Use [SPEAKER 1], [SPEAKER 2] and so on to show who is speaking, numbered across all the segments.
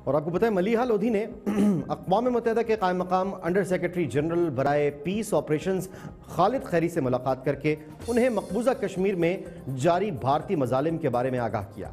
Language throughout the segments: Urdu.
[SPEAKER 1] اور آپ کو پتہ ہے ملیحہ لودھی نے اقوام متحدہ کے قائم مقام انڈر سیکرٹری جنرل برائے پیس آپریشنز خالد خیری سے ملاقات کر کے انہیں مقبوضہ کشمیر میں جاری بھارتی مظالم کے بارے میں آگاہ کیا۔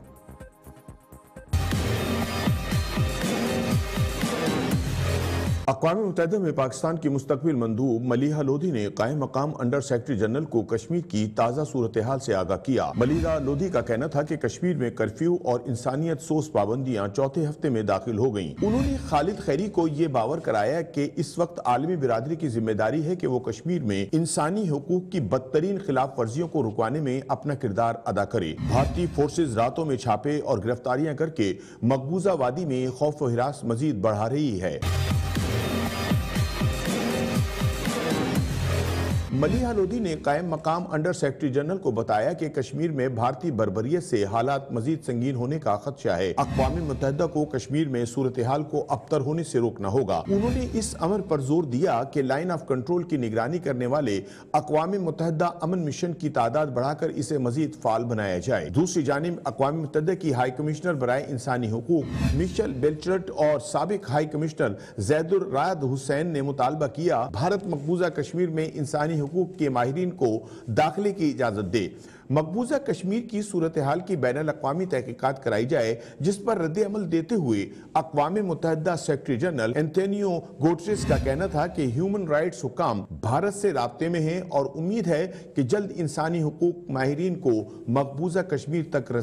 [SPEAKER 2] اقوام متحدہ میں پاکستان کی مستقبل مندوب ملیحہ لودھی نے قائم مقام انڈر سیکرٹری جنرل کو کشمیر کی تازہ صورتحال سے آگاہ کیا۔ ملیحہ لودھی کا کہنا تھا کہ کشمیر میں کرفیو اور انسانیت سوز پابندیاں چوتھے ہفتے میں داخل ہو گئیں۔ انہوں نے خالد خیری کو یہ باور کرایا کہ اس وقت عالمی برادری کی ذمہ داری ہے کہ وہ کشمیر میں انسانی حقوق کی بدترین خلاف ورزیوں کو رکوانے میں اپنا کردار ادا کرے۔ بھارتی فورسز راتوں میں چھاپے اور گرفتاریاں کر کے مقبوضہ وادی میں خوف و ہراس مزید بڑھا رہی ہے۔ ملیحہ لودھی نے قائم مقام انڈر سیکرٹری جنرل کو بتایا کہ کشمیر میں بھارتی بربریت سے حالات مزید سنگین ہونے کا خدشہ ہے۔ اقوام متحدہ کو کشمیر میں صورتحال کو ابتر ہونے سے روکنا ہوگا۔ انہوں نے اس امر پر زور دیا کہ لائن آف کنٹرول کی نگرانی کرنے والے اقوام متحدہ امن مشن کی تعداد بڑھا کر اسے مزید فعال بنایا جائے۔ دوسری جانب اقوام متحدہ کی ہائی کمشنر برائے انسانی حقوق میشل بیلچرٹ اور سابق ہائی کمشنر زید الرعد حسین نے مطالبہ کیا بھارت مقبوضہ کشمیر میں انسانی حقوق کے ماہرین کو داخلے کی اجازت دے۔ مقبوضہ کشمیر کی صورتحال کی بین الاقوامی تحقیقات کرائی جائے، جس پر رد عمل دیتے ہوئے اقوام متحدہ سیکرٹری جنرل انتونیو گوٹریس کا کہنا تھا کہ ہیومن رائٹس حکام بھارت سے رابطے میں ہیں اور امید ہے کہ جلد انسانی حقوق ماہرین کو مقبوضہ کشمیر تک